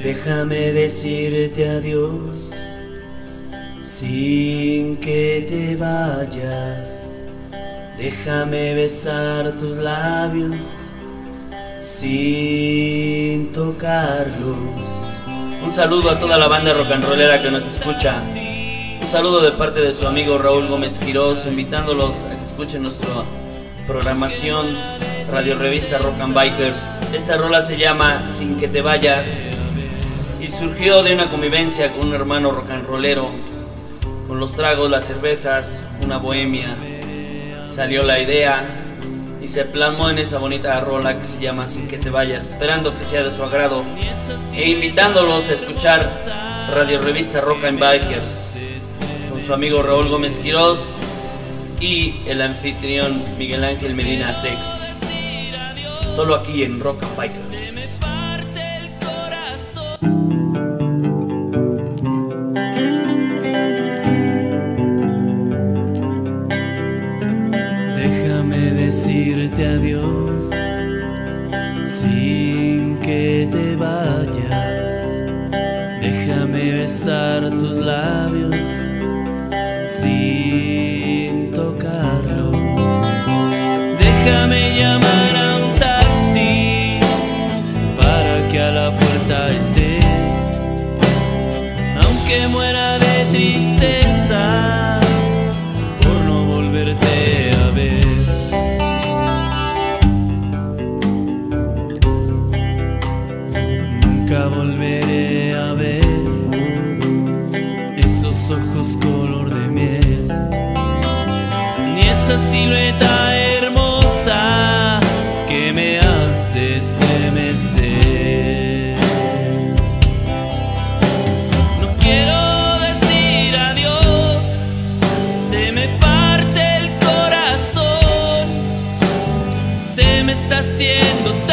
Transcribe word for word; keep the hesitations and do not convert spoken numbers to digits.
Déjame decirte adiós sin que te vayas. Déjame besar tus labios sin tocarlos. Un saludo a toda la banda rock and rollera que nos escucha. Un saludo de parte de su amigo Raúl Gómez Quirós, invitándolos a que escuchen nuestra programación Radio Revista Rock and Bikers. Esta rola se llama Sin que te vayas y surgió de una convivencia con un hermano rock and rollero. Con los tragos, las cervezas, una bohemia, salió la idea y se plasmó en esa bonita rola que se llama Sin que te vayas, esperando que sea de su agrado e invitándolos a escuchar Radio Revista Rock and Bikers con su amigo Raúl Gómez Quirós y el anfitrión Miguel Ángel Medina Tex, solo aquí en Rock and Bikers. Déjame decirte adiós sin que te vayas. Déjame besar tus labios sin tocarlos. Déjame llamar a un taxi para que a la puerta esté, aunque muera de tristeza por no volverte a ver. Nunca volveré a ver esos ojos color de miel, ni esa silueta hermosa que me hace estremecer. No quiero decir adiós, se me parte el corazón, se me está haciendo